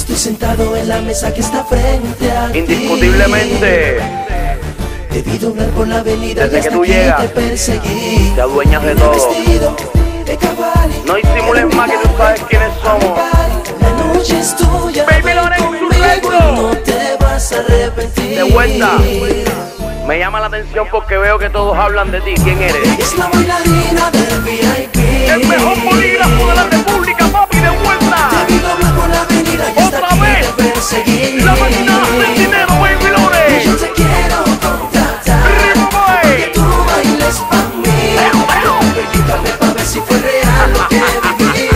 Estoy sentado en la mesa que está frente a ti. Indiscutiblemente, Debido a hablar por la avenida desde y que hasta tú aquí llegas, te perseguí. te adueñas de Vine todo. vestido de caballo. No disimules más que tú sabes quiénes somos. La noche es tuya, Baby ven Loren, conmigo su reto. y no te vas a arrepentir. De vuelta. Me llama la atención porque veo que todos hablan de ti. ¿Quién eres? Es la bailarina del VIP. El mejor bolígrafo de la República, papi, de vuelta. Debido a hablar por la avenida y hasta Otra aquí vez. te perseguí. La máquina del dinero, Baby Loren. Yo te quiero contratar Ritmo para Boy. que tú bailes pa' mí. Explícame pa' ver si fue real lo que viví.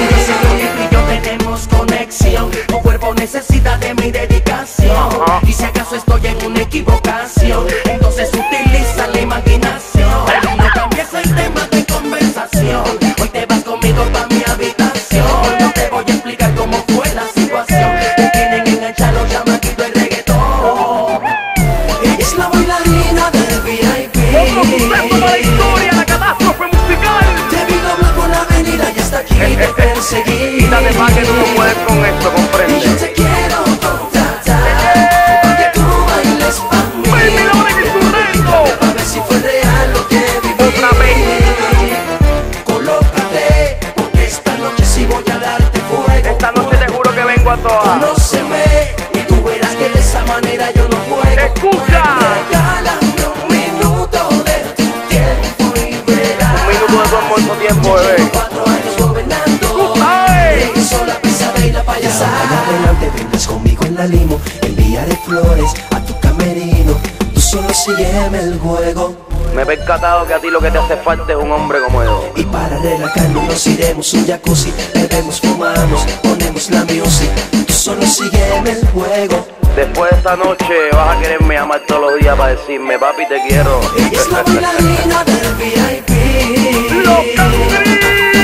Tú y yo tenemos conexión. Tu cuerpo necesita de mi dedicación. Y si acaso estoy en una equivocación, entonces utiliza la imaginación. No cambies el tema de conversación. Hoy te vas conmigo pa' mi habitación. No te voy a explicar cómo fue la situación. Te tienen enganchado los chamaquitos y reggaetón. Ella es la bailarina del VIP. Otro suceso para la historia, la catástrofe musical. Debido a hablar por la avenida y hasta aquí te perseguí. Quítate pa' que tú no puedes con esto, Y yo comprende. te quiero contratar para que tú bailes pa' mí. Baby Loren y su reto. Pa' ver si fue real lo que viví. Otra vez. Colócate, porque esta noche sí voy a darte fuego. Esta noche te juro que vengo a todas. Conóceme y tú verás que de esa manera yo no juego. Escucha. Regálame un minuto de tu tiempo y verás. Un minuto de tu hermoso tiempo, bebé. 4 años gobernando. ¡Ay! Hizo la pesada y la payasada. Adelante, vengas conmigo en la limo. Enviaré flores a tu camerino. Tú solo sígueme el juego. Me he percatado que a ti lo que te hace falta es un hombre como yo. Y para relajarnos nos iremos un jacuzzi. Bebemos, fumamos, ponemos la music. Tú solo sígueme el juego. Después de esta noche vas a quererme llamar todos los días para decirme, papi, te quiero. Ella es la bailarina del VIP. ¡Los Cangri!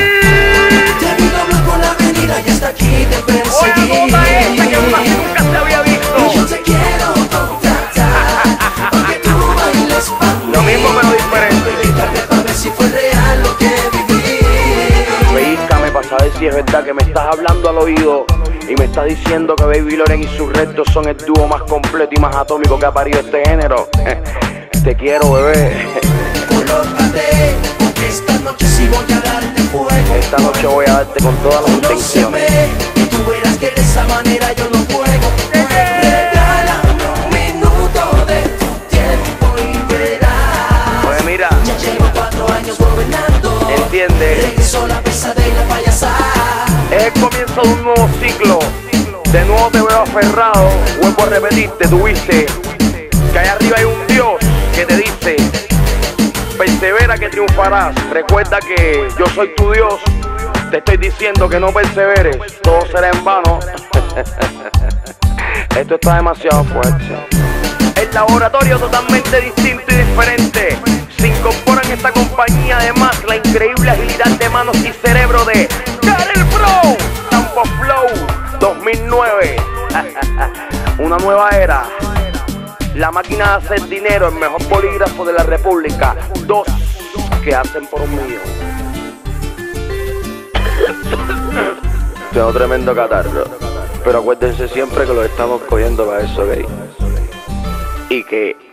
Debido a hablar por la avenida y hasta aquí te perseguí. Oye, nota este que más nunca se había visto. Y yo te quiero contratar para que tú bailes pa' mí. Lo mismo pero diferente. Explícame pa' ver si fue real lo que viví. Pellízcame para saber si es verdad que me estás hablando al oído y me estás diciendo que Baby Loren y sus restos son el dúo más completo y más atómico que ha parido este género. Te quiero, bebé. Colócate, porque esta noche sí voy a darte fuego. Esta noche voy a darte con todas las intenciones. Conóceme y tú verás que de esa manera yo no juego. Regálame un minuto de tu tiempo y verás. Oye, mira, Ya llevo 4 años gobernando. entiende, Regresó la pesada y la payasada. es el comienzo de un nuevo ciclo. De nuevo te veo aferrado. Vuelvo a repetirte, tuviste que allá arriba hay un Dios que te dice: persevera que triunfarás. Recuerda que yo soy tu Dios. Te estoy diciendo que no perseveres, todo será en vano. Esto está demasiado fuerte. El laboratorio totalmente distinto y diferente. Se incorpora en esta compañía además la increíble agilidad de manos y cerebro de Karel Pro. Tampo Flow 2009. Una nueva era. La máquina de hacer dinero, el mejor bolígrafo de la República. 2 que hacen por 1 millón. Tengo tremendo catarro, pero acuérdense siempre que lo estamos cogiendo para eso, gay. Y que